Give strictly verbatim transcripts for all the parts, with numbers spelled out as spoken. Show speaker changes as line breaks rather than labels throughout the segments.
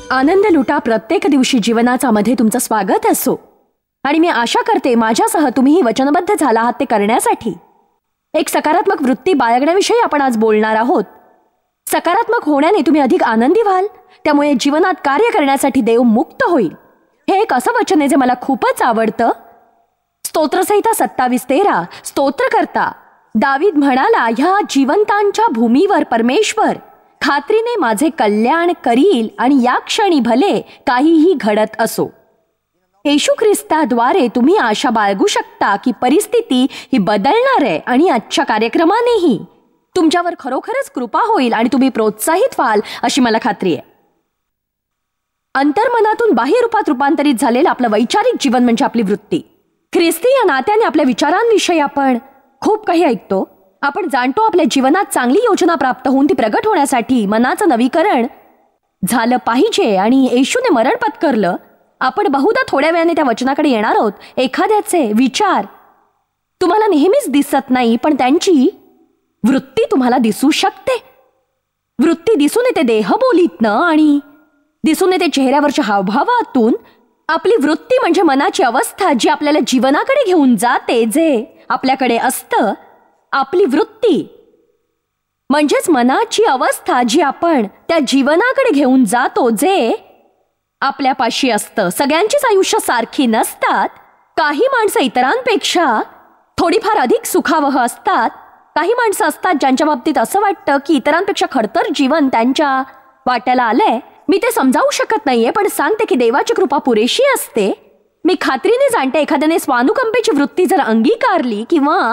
आनंद लुटा प्रत्येक दिवशी जीवनाचा मध्ये तुमचं स्वागत असो आणि मी आशा करते माझ्यासह तुम्हीही वचनबद्ध झाला आहात ते करण्यासाठी. एक सकारात्मक वृत्ती बाळगण्याविषयी आपण आज बोलणार आहोत. सकारात्मक होण्याने तुम्ही अधिक आनंदी व्हाल, त्यामुळे जीवनात कार्य करण्यासाठी देव मुक्त होईल. हे एक असं वचन आहे जे मला खूपच आवडतं. स्तोत्रसंहिता सत्तावीस तेरा स्तोत्र करता दावीद म्हणाला, ह्या जिवंतांच्या भूमीवर परमेश्वर खात्रीने माझे कल्याण करील आणि या क्षणी भले काहीही घडत असो. येशू ख्रिस्ताद्वारे तुम्ही आशा बाळगू शकता की परिस्थिती ही बदलणार आहे आणि आजच्या कार्यक्रमानेही तुमच्यावर खरोखरच कृपा होईल आणि तुम्ही प्रोत्साहित व्हाल अशी मला खात्री आहे. अंतर्मनातून बाह्य रूपात रूपांतरित झालेलं आपलं वैचारिक जीवन म्हणजे आपली वृत्ती. ख्रिस्ती या नात्याने आपल्या विचारांविषयी आपण खूप काही ऐकतो. आपण जाणतो आपल्या जीवनात चांगली योजना प्राप्त होऊन ती प्रगट होण्यासाठी मनाचं नवीकरण झालं पाहिजे आणि येशूने मरण पत्करलं. आपण बहुधा थोड्या वेळाने त्या वचनाकडे येणार आहोत. एखाद्याचे विचार तुम्हाला नेहमीच दिसत नाही, पण त्यांची वृत्ती तुम्हाला दिसू शकते. वृत्ती दिसून येते देहबोलीतनं आणि दिसून येते चेहऱ्यावरच्या हावभावातून. आपली वृत्ती म्हणजे मनाची अवस्था जी आपल्याला जीवनाकडे घेऊन जाते. जे आपल्याकडे असतं आपली वृत्ती म्हणजेच मनाची अवस्था जी आपण त्या जीवनाकडे घेऊन जातो जे आपल्यापाशी असतं. सगळ्यांचीच आयुष्य सारखी नसतात. काही माणसं इतरांपेक्षा थोडीफार अधिक सुखावह असतात. काही माणसं असतात ज्यांच्या बाबतीत असं वाटतं की इतरांपेक्षा खडतर जीवन त्यांच्या वाट्याला आलंय. मी ते समजावू शकत नाहीये, पण सांगते की देवाची कृपा पुरेशी असते. मी खात्रीने जाणते एखाद्याने स्वानुकंपेची वृत्ती जर अंगीकारली किंवा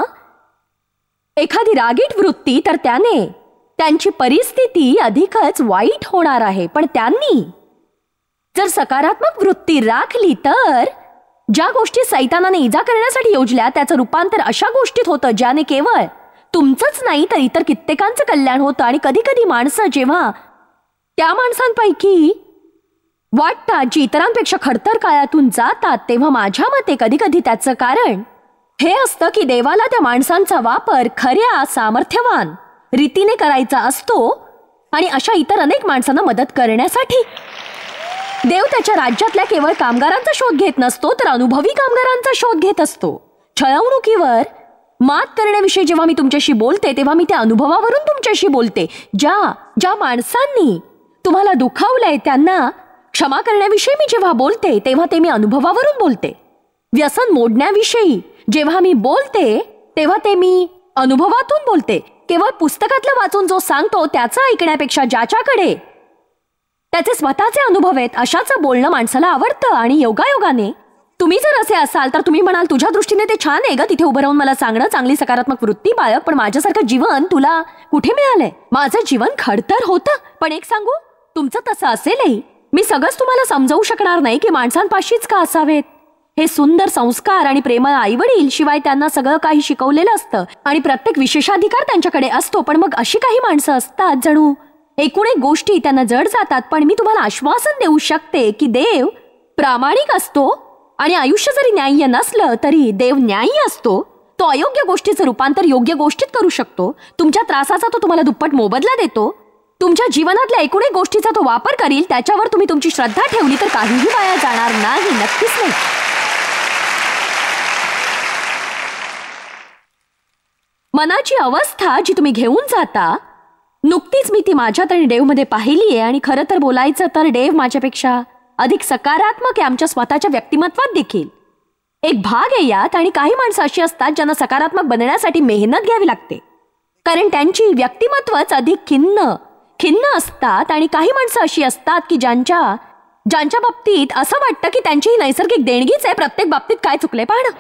एखादी रागीट वृत्ती तर त्याने त्यांची परिस्थिती अधिकच वाईट होणार आहे. पण त्यांनी जर सकारात्मक वृत्ती राखली तर ज्या गोष्टी सैतानाने इजा करण्यासाठी योजल्या त्याचं रूपांतर अशा गोष्टीत होतं ज्याने केवळ तुमचंच नाही तर इतर कित्येकांचं कल्याण होतं. आणि कधी कधी माणसं जेव्हा त्या माणसांपैकी वाटतात जी इतरांपेक्षा खडतर काळातून जातात तेव्हा माझ्या मते कधी कधी त्याचं कारण हे असतं की देवाला त्या माणसांचा वापर खऱ्या सामर्थ्यवान रीतीने करायचा असतो आणि अशा इतर अनेक माणसांना मदत करण्यासाठी. देव त्याच्या राज्यातल्या केवळ कामगारांचा शोध घेत नसतो तर अनुभवी कामगारांचा शोध घेत असतो. छळवणुकीवर मात करण्याविषयी जेव्हा मी तुमच्याशी बोलते तेव्हा मी त्या अनुभवावरून तुमच्याशी बोलते. ज्या ज्या माणसांनी तुम्हाला दुखावलंय त्यांना क्षमा करण्याविषयी मी जेव्हा बोलते तेव्हा ते मी अनुभवावरून बोलते. व्यसन मोडण्याविषयी जेव्हा मी बोलते तेव्हा ते मी अनुभवातून बोलते. केवळ पुस्तकातलं वाचून जो सांगतो त्याचं ऐकण्यापेक्षा ज्याच्याकडे त्याचे स्वतःचे अनुभव आहेत अशाच बोलणं माणसाला आवडतं. आणि योगायोगाने तुम्ही जर असे असाल तर तुम्ही म्हणाल तुझ्या दृष्टीने ते छान आहे ग तिथे उभं राहून मला सांगणं, चांगली सकारात्मक वृत्ती बाळग, पण माझ्यासारखं जीवन तुला कुठे मिळालंय? माझं जीवन खडतर होतं. पण एक सांगू, तुमचं तसं असेलही. मी सगळंच तुम्हाला समजावू शकणार नाही की माणसांपाशीच का असावेत. हे सुंदर संस्कार आणि प्रेमळ आईवडील शिवाय त्यांना सगळं काही शिकवलेलं असतं आणि प्रत्येक विशेषाधिकार त्यांच्याकडे असतो. पण मग अशी काही माणसं असतात जणू एकूण एक गोष्टी त्यांना जड जातात. पण मी तुम्हाला आश्वासन देऊ शकते की देव प्रामाणिक असतो आणि आयुष्य जरी न्याय्य नसलं तरी देव न्यायी असतो. तो अयोग्य गोष्टीचं रूपांतर योग्य गोष्टीत करू शकतो. तुमच्या त्रासाचा तो तुम्हाला दुप्पट मोबदला देतो. तुमच्या जीवनातल्या एकूण एक गोष्टीचा तो वापर करील. त्याच्यावर तुम्ही तुमची श्रद्धा ठेवली तर काहीही वाया जाणार नाही, नक्कीच नाही. मनाची अवस्था जी तुम्ही घेऊन जाता, नुकतीच मी ती माझ्यात आणि देवमध्ये पाहिली आहे. आणि खरं तर बोलायचं तर देव माझ्यापेक्षा अधिक सकारात्मक आहे आमच्या स्वतःच्या व्यक्तिमत्वात देखील. एक भाग आहे यात. आणि काही माणसं अशी असतात ज्यांना सकारात्मक बनण्यासाठी मेहनत घ्यावी लागते कारण त्यांची व्यक्तिमत्वच अधिक खिन्न खिन्न असतात. आणि काही माणसं अशी असतात की ज्यांच्या ज्यांच्या बाबतीत असं वाटतं की त्यांची ही नैसर्गिक देणगीच आहे प्रत्येक बाबतीत काय चुकले पाहणं.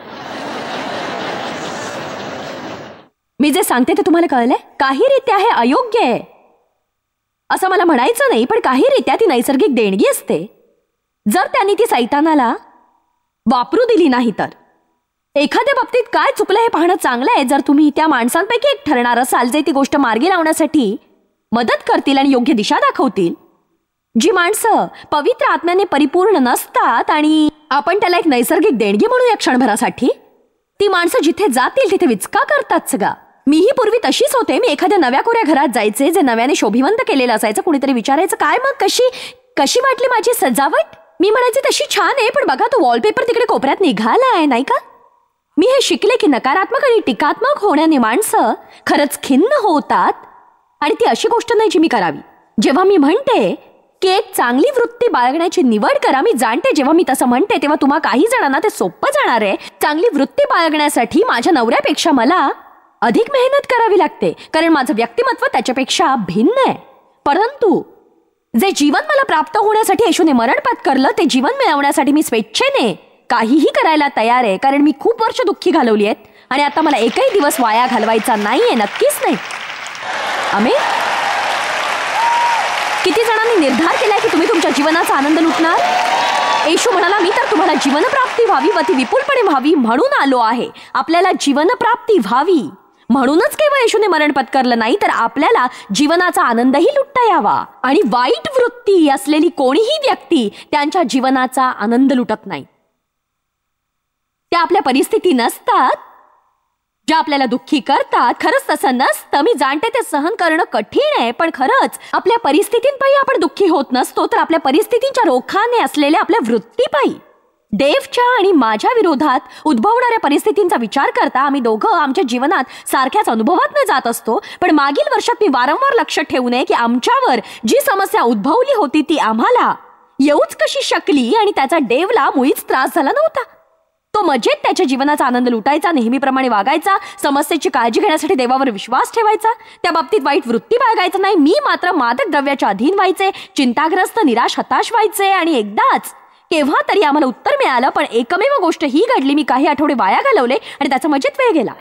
मी जे सांगते ते तुम्हाला कळलंय? काही रीत्या हे अयोग्य आहे असं मला म्हणायचं नाही, पण काही रीत्या ती नैसर्गिक देणगी असते जर त्यांनी ती सैतानाला वापरू दिली नाही तर. एखाद्या बाबतीत काय चुकलं हे पाहणं चांगलं आहे जर तुम्ही त्या माणसांपैकी एक ठरणार असाल जे ती गोष्ट मार्गी लावण्यासाठी मदत करतील आणि योग्य दिशा दाखवतील. जी माणसं पवित्र आत्म्याने परिपूर्ण नसतात आणि आपण त्याला एक नैसर्गिक देणगी म्हणूया क्षणभरासाठी, ती माणसं जिथे जातील तिथे विचका करतात सगळा. मीही पूर्वी तशीच होते. मी एखाद्या नव्या कोऱ्या घरात जायचे जे नव्याने शोभिवंत केलेलं असायचं. कुणीतरी विचारायचं काय मग कशी कशी वाटली माझी सजावट? मी म्हणायची तशी छान आहे, पण बघा तो वॉलपेपर तिकडे कोपऱ्यात निघाला आहे नाही का? मी हे शिकले की नकारात्मक आणि टीकात्मक होण्याने माणसं खरंच खिन्न होतात, आणि ती अशी गोष्ट नाही जी मी करावी. जेव्हा मी म्हणते की एक चांगली वृत्ती बाळगण्याची निवड करा, मी जाणते जेव्हा मी तसं म्हणते तेव्हा तुम्हा काही जणांना ते सोपं जाणार आहे. चांगली वृत्ती बाळगण्यासाठी माझ्या नवऱ्यापेक्षा मला अधिक मेहनत करावी लागते, कारण माझं व्यक्तिमत्व त्याच्यापेक्षा भिन्न आहे. परंतु जे जीवन मला प्राप्त होण्यासाठी येशूने मरण पत्करलं, ते जीवन मिळवण्यासाठी मी स्वेच्छेने काहीही करायला तयार आहे, कारण मी खूप वर्ष दुःखी घालवली आहेत आणि आता मला एकही दिवस वाया घालवायचा नाहीये, नक्कीच नाही. आमेन. किती जणांनी निर्धार केलाय की तुम्ही तुमच्या जीवनाचा आनंद लुटणार? येशू म्हणाला, मी तर तुम्हाला जीवनप्राप्ती व्हावी व ती विपुलपणे व्हावी म्हणून आलो आहे. आपल्याला जीवनप्राप्ती व्हावी म्हणूनच केवळ येशूने मरण पत्करलं नाही, तर आपल्याला जीवनाचा आनंदही लुटता यावा. आणि वाईट वृत्ती असलेली कोणीही व्यक्ती त्यांच्या जीवनाचा आनंद लुटत नाही. त्या आपल्या परिस्थिती नसतात ज्या आपल्याला दुःखी करतात. खरंच तसं नसतं. मी जाणते ते सहन करणं कठीण आहे, पण खरंच आपल्या परिस्थितींपायी आपण दुःखी होत नसतो, तर आपल्या परिस्थितींच्या रोखाने असलेल्या आपल्या वृत्तीपायी. देवच्या आणि माझ्या विरोधात उद्भवणाऱ्या परिस्थितींचा विचार करता आम्ही दोघं आमच्या जीवनात सारख्याच अनुभवातनं जात असतो, पण मागील वर्षात मी वारंवार लक्ष ठेवू नये की आमच्यावर जी समस्या उद्भवली होती ती आम्हाला येऊच कशी शकली, आणि त्याचा देवला मुळीच त्रास झाला नव्हता. तो मजेत त्याच्या जीवनाचा आनंद लुटायचा, नेहमीप्रमाणे वागायचा, समस्येची काळजी घेण्यासाठी देवावर विश्वास ठेवायचा, त्या बाबतीत वाईट वृत्ती बाळगायचं नाही. मी मात्र मादक द्रव्याच्या अधीन व्हायचे, चिंताग्रस्त, निराश, हताश व्हायचे. आणि एकदाच केव्हा तरी आम्हाला उत्तर मिळालं, पण एकमेव गोष्ट ही घडली, मी काही आठवडे वाया घालवले आणि त्याचा मजेत वेळ गेला.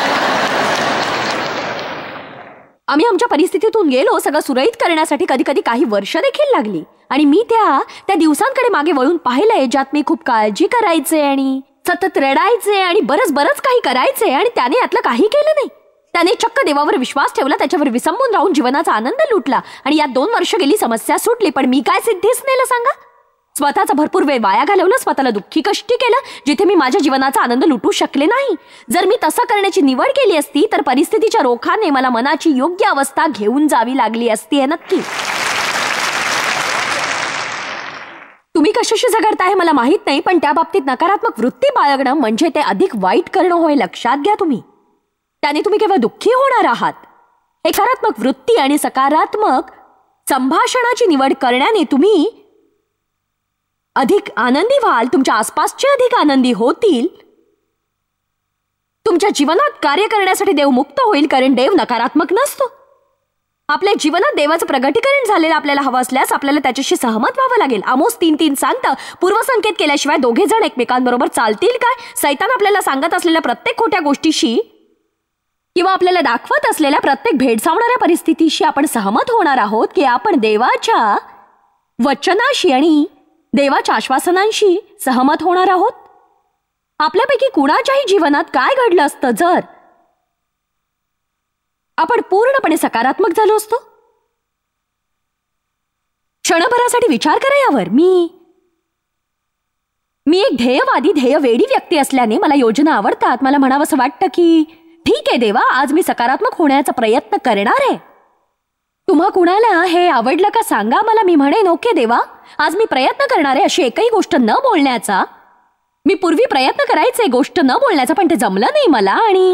आम्ही आमच्या परिस्थितीतून गेलो, सगळं सुरळीत करण्यासाठी कधी कधी काही वर्ष देखील लागली. आणि मी त्या त्या दिवसांकडे मागे वळून पाहिलंय ज्यात मी खूप काळजी करायचे आणि सतत रडायचे आणि बरंच बरंच काही करायचे, आणि त्याने यातलं काही केलं नाही. त्याने चक्क देवावर विश्वास ठेवला, त्याच्यावर विसंबून राहून जीवनाचा आनंद लुटला, आणि यात दोन वर्ष गेली, समस्या सुटली. पण मी काय सिद्धीच नेलं सांगा? स्वतःचा भरपूर वेळ वाया घालवला, स्वतःला दुःखी कष्टी केलं, जिथे मी माझ्या जीवनाचा आनंद लुटू शकले नाही. जर मी तसं करण्याची निवड केली असती तर परिस्थितीच्या रोखाने मला मनाची योग्य अवस्था घेऊन जावी लागली असती, हे नक्की. तुम्ही कशाशी झगडताय मला माहित नाही, पण त्या बाबतीत नकारात्मक वृत्ती बाळगणं म्हणजे ते अधिक वाईट करणं होय, लक्षात घ्या तुम्ही. त्याने तुम्ही केवळ दुःखी होणार आहात. सकारात्मक वृत्ती आणि सकारात्मक संभाषणाची निवड करण्याने तुम्ही अधिक आनंदी व्हाल, तुमच्या आसपासचे अधिक आनंदी होतील, तुमच्या जीवनात कार्य करण्यासाठी देव मुक्त होईल, कारण देव नकारात्मक नसतो. आपल्या जीवनात देवाचं प्रगटीकरण झालेलं आपल्याला हवं असल्यास आपल्याला त्याच्याशी सहमत व्हावं लागेल. आमोस तीन तीन सांगतं, पूर्वसंकेत केल्याशिवाय दोघे जण एकमेकांबरोबर चालतील काय? सैतान आपल्याला सांगत असलेल्या प्रत्येक खोट्या गोष्टीशी किंवा आपल्याला दाखवत असलेल्या प्रत्येक भेडसावणाऱ्या परिस्थितीशी आपण सहमत होणार आहोत की आपण देवाच्या वचनाशी आणि देवाच्या आश्वासनांशी सहमत होणार आहोत? आपल्यापैकी कुणाच्याही जीवनात काय घडलं असतं जर आपण पूर्णपणे सकारात्मक झालो असतो? क्षणभरासाठी विचार करा यावर. मी मी एक ध्येयवादी ध्येयवेडी व्यक्ती असल्याने मला योजना आवडतात. मला म्हणावंसं वाटतं की ठीक आहे देवा, आज मी सकारात्मक होण्याचा प्रयत्न करणार आहे. तुम्हा कुणाला हे आवडलं का सांगा मला. मी म्हणेन ओके देवा, आज मी प्रयत्न करणार आहे अशी एकही गोष्ट न बोलण्याचा. मी पूर्वी प्रयत्न करायचे गोष्ट न बोलण्याचा, पण ते जमलं नाही मला, आणि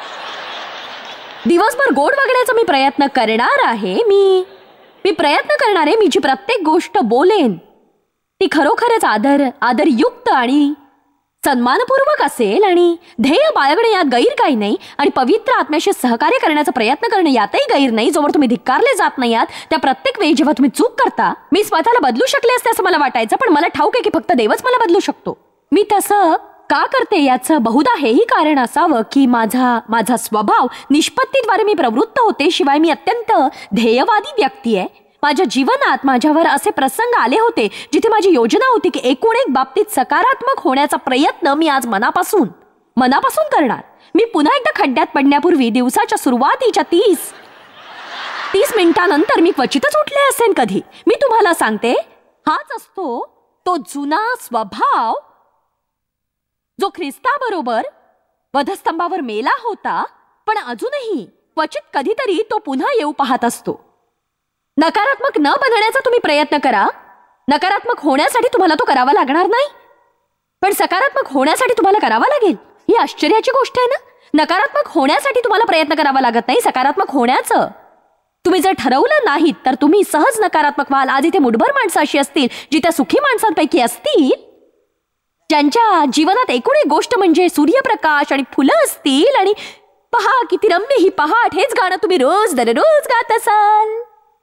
दिवसभर गोड वागण्याचा मी प्रयत्न करणार आहे. मी मी प्रयत्न करणार आहे मी जी प्रत्येक गोष्ट बोलेन ती खरोखरच आदर आदरयुक्त आणि सन्मानपूर्वक असेल, आणि ध्येय बाळगणे यात गैर काही नाही, आणि पवित्र आत्म्याशी सहकार्य करण्याचा प्रयत्न करणे यातही गैर नाही. जोवर तुम्ही धिक्कारले जात नाही आहात त्या प्रत्येक वेळी जेव्हा तुम्ही चूक करता. मी स्वतःला बदलू शकले असते असं मला वाटायचं, पण मला ठाऊक आहे की फक्त देवच मला बदलू शकतो. मी तसं का करते याचं बहुधा हेही कारण असावं की माझा माझा स्वभाव निष्पत्तीद्वारे मी प्रवृत्त होते. शिवाय मी अत्यंत ध्येयवादी व्यक्ती आहे. माझ्या जीवनात माझ्यावर असे प्रसंग आले होते जिथे माझी योजना होती की एकूण एक बाबतीत सकारात्मक होण्याचा प्रयत्न मी आज मनापासून मनापासून करणार. मी पुन्हा एकदा खड्ड्यात पडण्यापूर्वी दिवसाच्या सुरुवातीच्या तीस तीस मिनिटांनंतर मी क्वचितच उठले असेन कधी. मी तुम्हाला सांगते, हाच असतो तो जुना स्वभाव जो ख्रिस्ताबरोबर वधस्तंभावर मेला होता, पण अजूनही क्वचित कधीतरी तो पुन्हा येऊ पाहत असतो. नकारात्मक न बनण्याचा तुम्ही प्रयत्न करा. नकारात्मक होण्यासाठी तुम्हाला तो करावा लागणार नाही, पण सकारात्मक होण्यासाठी तुम्हाला करावा लागेल. ही आश्चर्याची गोष्ट आहे ना. नकारात्मक होण्यासाठी तुम्हाला प्रयत्न करावा लागत नाही, सकारात्मक होण्याचं. तुम्ही जर ठरवलं नाहीत तर तुम्ही सहज नकारात्मक व्हाल. आज इथे मुठभर माणसं अशी असतील जी त्या सुखी माणसांपैकी असतील, ज्यांच्या जीवनात एकूण एक गोष्ट म्हणजे सूर्यप्रकाश आणि फुलं असतील. आणि पहा किती रम्य ही पहाट, हेच गाणं तुम्ही रोज दररोज गात असाल.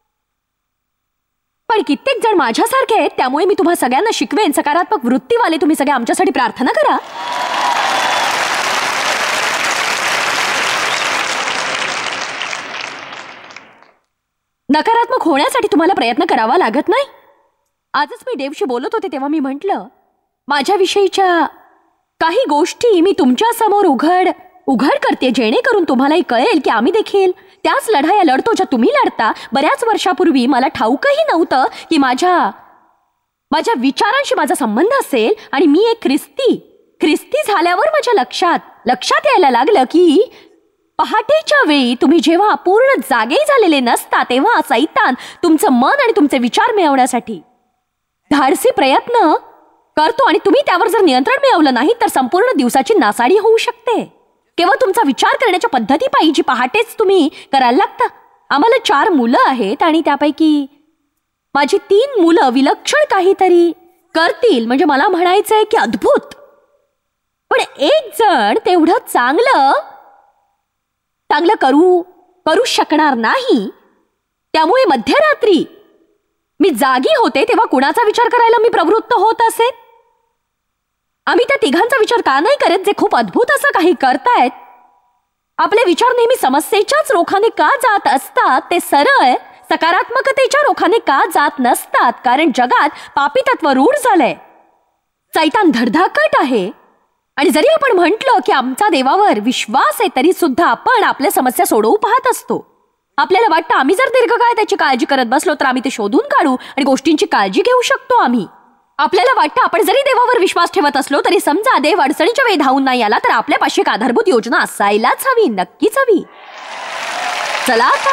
पण कित्येक जण माझ्यासारखे आहेत, त्यामुळे मी तुम्हा सगळ्यांना शिकवेन. सकारात्मक वृत्तीवाले तुम्ही सगळे आमच्यासाठी प्रार्थना करा. नकारात्मक होण्यासाठी तुम्हाला प्रयत्न करावा लागत नाही. आजच मी देवशी बोलत होते तेव्हा मी म्हटलं, माझ्याविषयीच्या काही गोष्टी मी तुमच्या समोर उघड उघड करते, जेणेकरून तुम्हालाही कळेल की आम्ही देखील त्याच लढाया लढतो ज्या तुम्ही लढता. बऱ्याच वर्षापूर्वी मला ठाऊकही नव्हतं की माझ्या माझ्या विचारांशी माझा संबंध असेल. आणि मी एक ख्रिस्ती ख्रिस्ती झाल्यावर माझ्या लक्षात लक्षात यायला लागलं की पहाटेच्या वेळी तुम्ही जेव्हा पूर्ण जागे झालेले नसता, तेव्हा सैतान तुमचं मन आणि तुमचे विचार मिळवण्यासाठी धाडसी प्रयत्न करतो. आणि तुम्ही त्यावर जर नियंत्रण मिळवलं नाही तर संपूर्ण दिवसाची नासाडी होऊ शकते. केवळ तुमचा विचार करण्याच्या पद्धती पाहिजे जी पहाटेच तुम्ही करायला लागता. आम्हाला चार मुलं आहेत आणि त्यापैकी माझी तीन मुलं विलक्षण काहीतरी करतील, म्हणजे मला म्हणायचंय की अद्भुत. पण एक जण तेवढं चांगलं चांगलं करू करू शकणार नाही. त्यामुळे मध्यरात्री मी जागी होते तेव्हा कुणाचा विचार करायला मी प्रवृत्त होत असे? आम्ही त्या तिघांचा विचार का नाही करत जे खूप अद्भुत असं काही करतायत? आपले विचार नेहमी समस्येच्याच रोखाने का जात असतात? ते सरळ सकारात्मकतेच्या रोखाने का जात नसतात? कारण जगात पापी तत्व रूढ झालंय, सैतान धडधाकट आहे. आणि जरी आपण म्हटलं की आमचा देवावर विश्वास आहे, तरी सुद्धा आपण आपल्या समस्या सोडवू पाहत असतो. आपल्याला वाटतं आम्ही जर दीर्घकाळ त्याची काळजी करत बसलो तर आम्ही ते शोधून काढू आणि गोष्टींची काळजी घेऊ शकतो. आम्ही आपल्याला वाटतं आपण जरी देवावर विश्वास ठेवत असलो तरी समजा देव अडचणीच्या वेळी धावून नाही आला तर आपल्यापाशी एक आधारभूत योजना असायलाच हवी, नक्कीच हवी. चला आता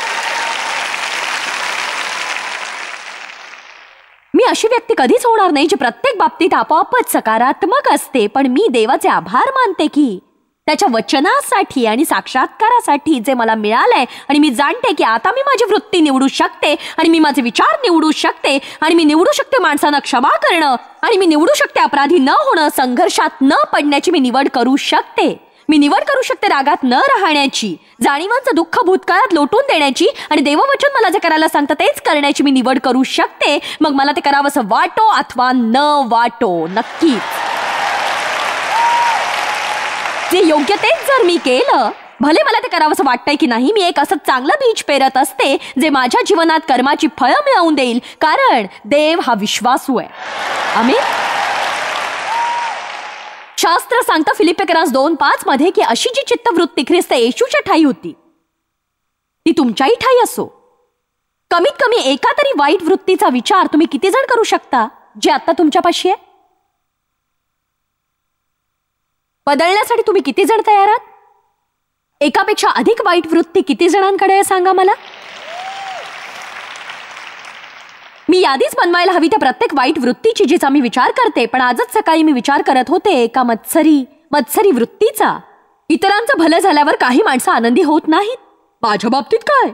मी अशी व्यक्ती कधीच होणार नाही जी प्रत्येक बाबतीत आपोआपच सकारात्मक असते. पण मी देवाचे आभार मानते की त्याच्या वचनासाठी आणि साक्षात्कारासाठी जे मला मिळालंय. आणि मी जाणते की आता मी माझी वृत्ती निवडू शकते आणि मी माझे विचार निवडू शकते आणि मी निवडू शकते माणसांना क्षमा करणं आणि मी निवडू शकते अपराधी न होणं, संघर्षात न पडण्याची मी निवड करू शकते. मी निवड करू शकते रागात न राहण्याची, जाणीवांचं दुःख भूतकाळात लोटून देण्याची आणि देववचन मला जे करायला सांगतं तेच करण्याची मी निवड करू शकते. मग मला ते करावंसं वाटो अथवा न वाटो. नक्कीच जे योग्य तेच जर मी केलं, भले मला ते करावंसं वाटतंय की नाही, मी एक असं चांगलं बीज पेरत असते जे माझ्या जीवनात कर्माची फळं मिळवून देईल. कारण देव हा विश्वासू आहे. आमेन. शास्त्र सांगतं फिलिप्पियरांस दोन पाच मध्ये की अशी जी चित्तवृत्ती ख्रिस्त येशूच्या ठाई होती ती तुमच्याही ठाई असो. कमीत कमी एका तरी वाईट वृत्तीचा विचार तुम्ही किती जण करू शकता जे आता तुमच्यापाशी आहे? बदलण्यासाठी तुम्ही किती जण तयार आहात? एकापेक्षा अधिक वाईट वृत्ती किती जणांकडे आहे सांगा मला? मी यादीच बनवायला हवी त्या प्रत्येक वाईट वृत्तीची जिचा मी विचार करते. पण आजच सकाळी मी विचार करत होते एका मत्सरी मत्सरी वृत्तीचा. इतरांचं भलं झाल्यावर काही माणसं आनंदी होत नाहीत. माझ्या बाबतीत काय?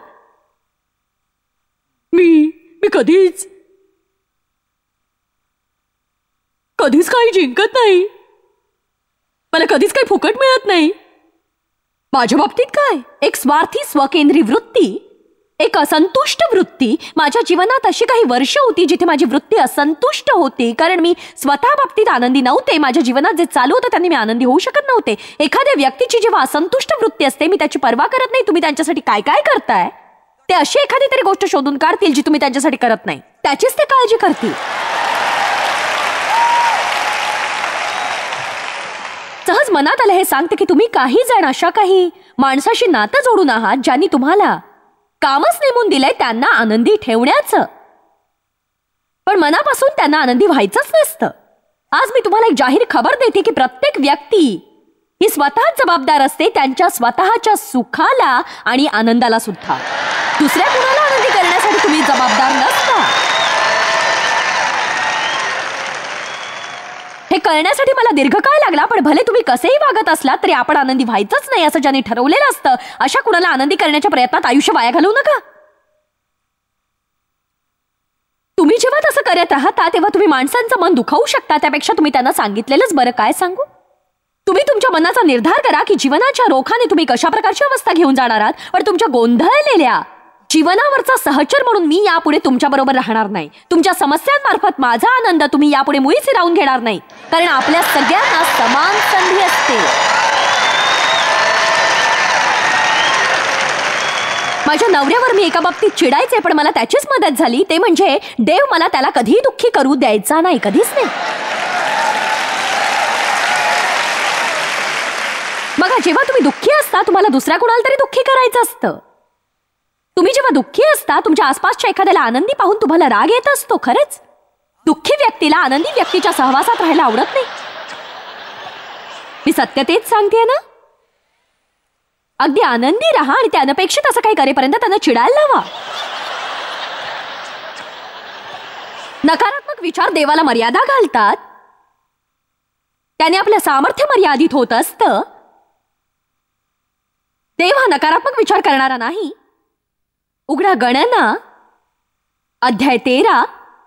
मी मी कधीच कधीच काही जिंकत नाही. मला कधीच काही फुकट मिळत नाही. माझ्या बाबतीत काय? एक स्वार्थी स्वकेंद्री वृत्ती, एक असंतुष्ट वृत्ती. माझ्या जीवनात अशी काही वर्ष होती जिथे माझी वृत्ती असंतुष्ट होती, कारण मी स्वतः बाबतीत आनंदी नव्हते. माझ्या जीवनात जे चालू होतं त्यांनी मी आनंदी होऊ शकत नव्हते. एखाद्या व्यक्तीची जेव्हा असंतुष्ट वृत्ती असते मी त्याची पर्वा करत नाही तुम्ही त्यांच्यासाठी काय काय करताय. ते अशी एखादी तरी गोष्ट शोधून काढतील जी तुम्ही त्यांच्यासाठी करत नाही, त्याचीच ते काळजी करतील. सहज मनात आलं हे सांगते की तुम्ही काही जण अशा काही माणसाशी नातं जोडून आहात ज्यांनी तुम्हाला कामच नेमून दिलंय त्यांना आनंदी ठेवण्याचं, पण मनापासून त्यांना आनंदी व्हायचंच नसतं. आज मी तुम्हाला एक जाहीर खबर देते की प्रत्येक व्यक्ती ही स्वतःच जबाबदार असते त्यांच्या स्वतःच्या सुखाला आणि आनंदाला सुद्धा. दुसऱ्या कुणाला आनंदी करण्यासाठी तुम्ही जबाबदार नसता. कळण्यासाठी मला दीर्घकाळ लागला, पण भले तुम्ही कसेही वागत असलात तरी आपण आनंदी व्हायचंच नाही असं ज्यांनी ठरवलेलं असतं अशा कुणाला आनंदी करण्याच्या प्रयत्नात आयुष्य वाया घालवू नका. तुम्ही जेव्हा तसं करत राहता तेव्हा तुम्ही माणसांचं मन दुखावू शकता, त्यापेक्षा तुम्ही त्यांना सांगितलेलंच बरं. काय सांगू? तुम्ही तुमच्या मनाचा निर्धार करा की जीवनाच्या रोखाने तुम्ही कशा प्रकारची अवस्था घेऊन जाणार आहात, पण तुमच्या गोंधळलेल्या जीवनावरचा सहचर म्हणून मी यापुढे तुमच्या बरोबर राहणार नाही. तुमच्या समस्यांमार्फत माझा आनंद तुम्ही यापुढे मुळीच हिरावून घेणार नाही, कारण आपल्या सगळ्यांना समान संधी असते. माझ्या नवऱ्यावर मी एका बाबतीत चिडायचे, पण मला त्याचीच मदत झाली. ते म्हणजे देव मला त्याला कधीही दुःखी करू द्यायचा नाही, कधीच नाही. बघा, जेव्हा तुम्ही दुःखी असता तुम्हाला दुसऱ्या कुणाला तरी दुःखी करायचं असतं. तुम्ही जेव्हा दुःखी असता तुमच्या आसपासच्या एखाद्याला आनंदी पाहून तुम्हाला राग येत असतो. खरंच दुःखी व्यक्तीला आनंदी व्यक्तीच्या सहवासात राहायला आवडत नाही. मी सत्य तेच सांगते ना. अगदी आनंदी राहा आणि त्या अनपेक्षित असं काही करेपर्यंत त्यांना चिडायला लावा. नकारात्मक विचार देवाला मर्यादा घालतात. त्याने आपलं सामर्थ्य मर्यादित होत असतं. देव हा नकारात्मक विचार करणारा नाही. उघडा गणना अध्याय तेरा.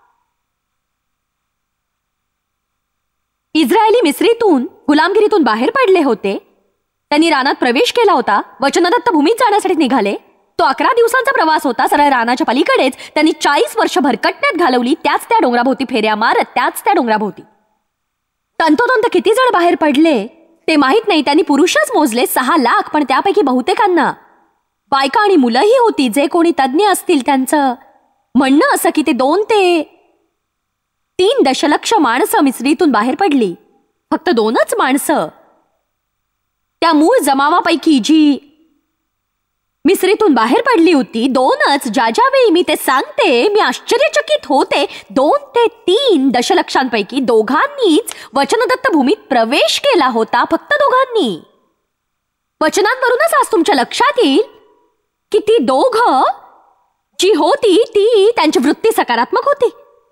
इस्रायली मिस्रीतून गुलामगिरीतून बाहेर पडले होते. त्यांनी रानात प्रवेश केला होता. वचनदत्त भूमीत जाण्यासाठी निघाले. तो अकरा दिवसांचा प्रवास होता. सरळ रानाच्या पलीकडेच त्यांनी चाळीस वर्ष भरकटण्यात घालवली. त्याच त्या डोंगराभोवती फेऱ्या मारत त्याच त्या डोंगराभोवती. तंतोतंत किती जण बाहेर पडले ते माहित नाही. त्यांनी पुरुषच मोजले सहा लाख, पण त्यापैकी बहुतेकांना बायका आणि मुलंही होती. जे कोणी तज्ज्ञ असतील त्यांचं म्हणणं असं की ते दोन ते तीन दशलक्ष माणसं मिस्रीतून बाहेर पडली. फक्त दोनच माणसं त्या मूळ जमावापैकी जी मिस्रीतून बाहेर पडली होती, दोनच. ज्या ज्या वेळी मी ते सांगते मी आश्चर्यचकित होते. दोन ते तीन दशलक्षांपैकी दोघांनीच वचनदत्त भूमीत प्रवेश केला होता. फक्त दोघांनी. वचनांवरूनच आज तुमच्या लक्षात येईल की ती दोघं जी होती ती त्यांची वृत्ती सकारात्मक होती.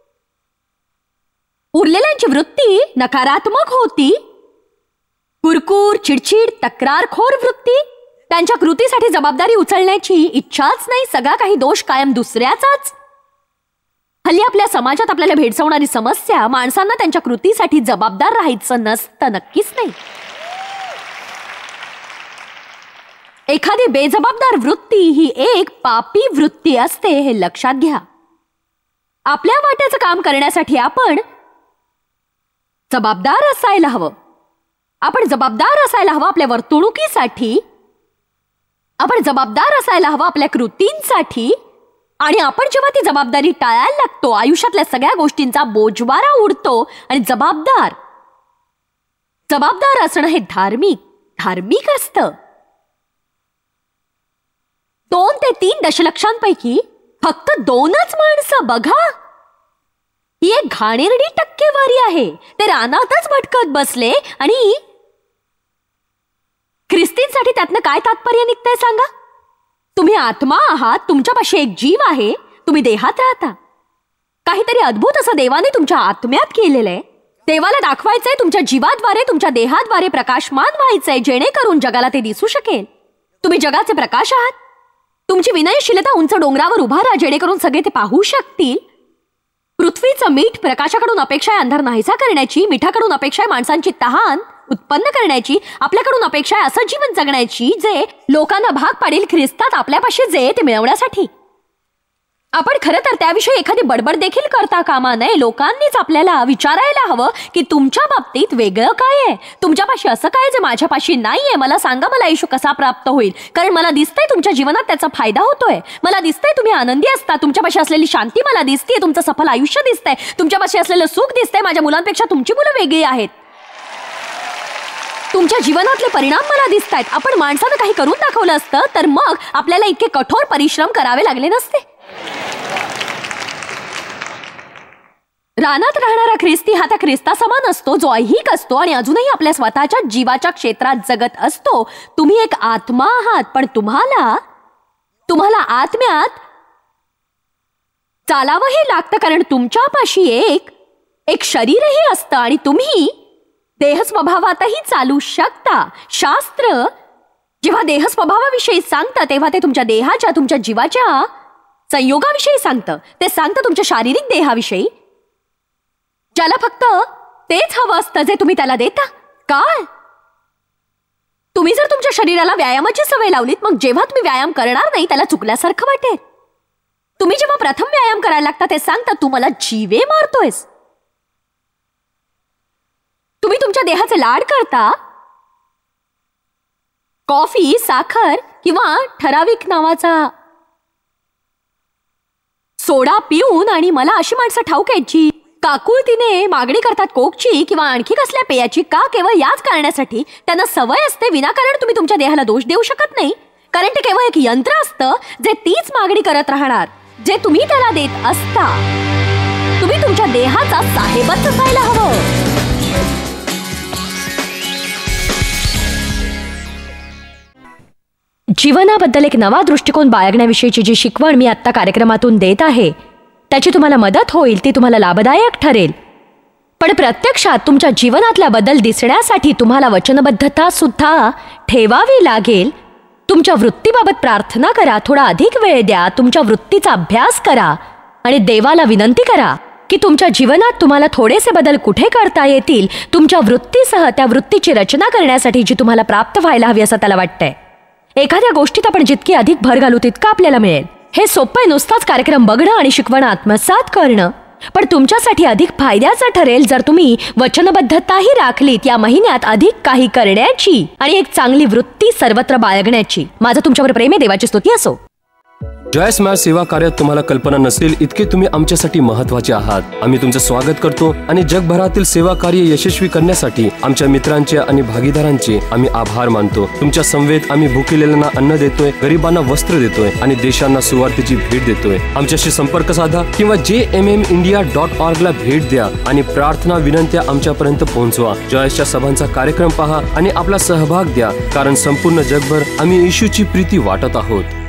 उरलेल्यांची वृत्ती नकारात्मक होती. कुरकुर, चिडचिड, तक्रारखोर वृत्ती. त्यांच्या कृतीसाठी जबाबदारी उचलण्याची इच्छाच नाही. सगळा काही दोष कायम दुसऱ्याचाच. हल्ली आपल्या समाजात आपल्याला भेडसावणारी समस्या माणसांना त्यांच्या कृतीसाठी जबाबदार राहायचं नसतं. नक्कीच नाही. एखादी बेजबाबदार वृत्ती ही एक पापी वृत्ती असते, हे लक्षात घ्या. आपल्या वाट्याचं काम करण्यासाठी आपण जबाबदार असायला हवं. आपण जबाबदार असायला हवं आपल्या वर्तणुकीसाठी. आपण जबाबदार असायला हवं आपल्या कृतींसाठी. आणि आपण जेव्हा ती जबाबदारी टाळायला लागतो आयुष्यातल्या सगळ्या गोष्टींचा बोजवारा उडतो. आणि जबाबदार जबाबदार असणं हे धार्मिक धार्मिक असतं. दोन ते तीन दशलक्षांपैकी फक्त दोनच माणसं. बघा, ही एक घाणेरडी टक्केवारी आहे. ते रानातच भटकत बसले आणि ख्रिस्तींसाठी त्यातनं काय तात्पर्य निघतंय सांगा? तुम्ही आत्मा आहात. तुमच्यापाशी एक जीव आहे. तुम्ही देहात राहता. काहीतरी अद्भुत असं देवाने तुमच्या आत्म्यात केलेलं आहे. देवाला दाखवायचंय तुमच्या जीवाद्वारे, तुमच्या देहाद्वारे प्रकाशमान व्हायचंय, जेणेकरून जगाला ते दिसू शकेल. तुम्ही जगाचे प्रकाश आहात. तुमची विनयशीलता उंच डोंगरावर उभा राहा, जेणेकरून सगळे ते पाहू शकतील. पृथ्वीचं मीठ प्रकाशाकडून अपेक्षा आहे अंधार नाहीसा करण्याची. मिठाकडून अपेक्षा आहे माणसांची तहान उत्पन्न करण्याची. आपल्याकडून अपेक्षा आहे असं जीवन जगण्याची जे लोकांना भाग पाडेल ख्रिस्तात आपल्यापाशी जे ते मिळवण्यासाठी. आपण खरं तर त्याविषयी एखादी बडबड देखील करता कामा नये. लोकांनीच आपल्याला विचारायला हवं की तुमच्या बाबतीत वेगळं काय आहे, तुमच्यापाशी असं काय जे माझ्यापाशी नाहीये. मला सांगा, मला येशू कसा प्राप्त होईल, कारण मला दिसतंय तुमच्या जीवनात त्याचा फायदा होतोय. मला दिसतंय तुम्ही आनंदी असता. तुमच्यापाशी असलेली शांती मला दिसतेय. तुमचं सफल आयुष्य दिसतंय. तुमच्यापाशी असलेलं सुख दिसतंय. माझ्या मुलांपेक्षा तुमची मुलं वेगळी आहेत. तुमच्या जीवनातले परिणाम मला दिसतायत. आपण माणसानं काही करून दाखवलं असतं तर मग आपल्याला इतके कठोर परिश्रम करावे लागले नसते. रानात राहणारा ख्रिस्ती हा त्या ख्रिस्ता समान असतो जो ऐहिक असतो आणि अजूनही आपल्या स्वतःच्या जीवाच्या क्षेत्रात जगत असतो. तुम्ही एक आत्मा आहात, पण तुम्हाला तुम्हाला आत्म्यात चालावंही लागतं, कारण तुमच्यापाशी एक एक शरीरही असतं आणि तुम्ही देह स्वभावातही चालू शकता. शास्त्र जेव्हा देह स्वभावाविषयी सांगतं तेव्हा ते तुमच्या देहाच्या तुमच्या जीवाच्या संयोगाविषयी सांगतं. ते सांगतं तुमच्या शारीरिक देहाविषयी, ज्याला फक्त तेच हवं असतं जे तुम्ही त्याला देता. काय तुम्ही जर तुमच्या शरीराला व्यायामाची सवय लावलीत, मग जेव्हा तुम्ही व्यायाम करणार नाही त्याला चुकल्यासारखं वाटेल. तुम्ही जेव्हा प्रथम व्यायाम करायला लागता ते सांगता तू मला जीवे मारतोयस. तुम्ही तुमच्या देहाचे लाड करता, कॉफी, साखर किंवा ठराविक नावाचा सोडा पिऊन, आणि मला अशी माणसं ठाऊक आहेत जी काकुळतीने मागणी करतात कोकची किंवा आणखी कसल्या पेयाची, का केवळ याच कारणासाठी त्यांना सवय असते. विनाकारण तुम्ही तुमच्या देहाला दोष देऊ शकत नाही, कारण ते केवळ एक यंत्र असतं जे तीच मागणी करत राहणार जे तुम्ही त्याला देत असता. तुम्ही तुमच्या देहाचा साहेबच असायला हवं. जीवनाबद्दल एक नवा दृष्टिकोन बाळगण्याविषयीची जी शिकवण मी आत्ता कार्यक्रमातून देत आहे त्याची तुम्हाला मदत होईल, ती तुम्हाला लाभदायक ठरेल. पण प्रत्यक्षात तुमच्या जीवनातला बदल दिसण्यासाठी तुम्हाला वचनबद्धता सुद्धा ठेवावी लागेल. तुमच्या वृत्तीबाबत प्रार्थना करा, थोडा अधिक वेळ द्या, तुमच्या वृत्तीचा अभ्यास करा आणि देवाला विनंती करा की तुमच्या जीवनात तुम्हाला थोडेसे बदल कुठे करता येतील, तुमच्या वृत्तीसह त्या वृत्तीची रचना करण्यासाठी जी तुम्हाला प्राप्त व्हायला हवी असं त्याला वाटतंय. एखाद्या गोष्टीत आपण जितकी अधिक भर घालू तितकं आपल्याला मिळेल. हे सोपं नुसताच कार्यक्रम बघणं आणि शिकवण आत्मसात करणं, पण तुमच्यासाठी अधिक फायद्याचं ठरेल जर तुम्ही वचनबद्धताही राखलीत या महिन्यात अधिक काही करण्याची आणि एक चांगली वृत्ती सर्वत्र बाळगण्याची. माझं तुमच्यावर प्रेम आहे. देवाची स्तुती असो.
जॉय स्मॅश सेवा कार्यात तुम्हाला कल्पना नसेल इतके तुम्ही आमच्यासाठी महत्वाचे आहात. आम्ही तुमचं स्वागत करतो आणि जगभरातील सेवा कार्य यशस्वी करण्यासाठी आमच्या मित्रांचे आणि भागीदारांचे आम्ही आभार मानतो. तुमच्या समवेत आम्ही भुकेलेल्यांना अन्न देतोय, गरिबांना वस्त्र देतोय आणि देशांना सुवार्थेची भेट देतोय. आमच्याशी संपर्क साधा किंवा J M M India dot org ला भेट द्या आणि प्रार्थना विनंत्या आमच्यापर्यंत पोहोचवा. जॉयसच्या सभांचा कार्यक्रम पहा आणि आपला सहभाग द्या, कारण संपूर्ण जगभर आम्ही येशूची प्रीती वाटत आहोत.